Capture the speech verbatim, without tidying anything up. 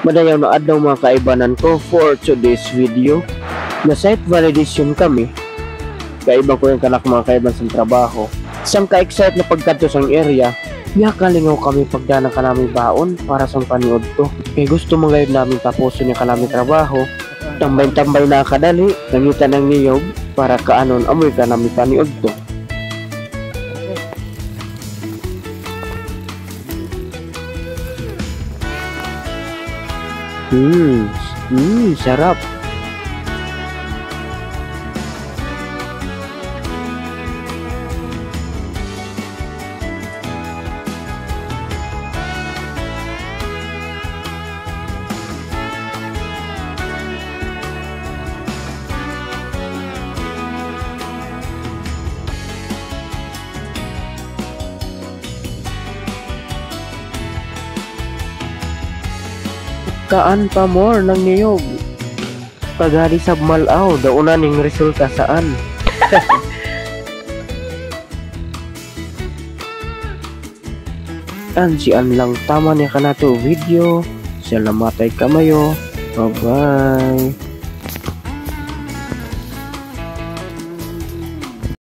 Madayaw na adlaw mga kaibanan ko for today's video. Na site validation kami. Kaiba ko yung kanak mga kaiban sa trabaho. Isang ka-excite na pagkadto sang area, biya kalingaw kami pagdana ka namin baon para sa paniod to. Kaya gusto mo ngayon namin tapusin yung kalami trabaho. Tambay-tambay na kadali, nangita ng niyog para kaanon amoy ka namin paniod to. Hmm, hmm, sarap. Kaan pa more ng niyog. Pagari sa malaw, dauna ning resulta saan. Ansian lang tama niya ka na to video. Salamatay kamayo. Bye bye.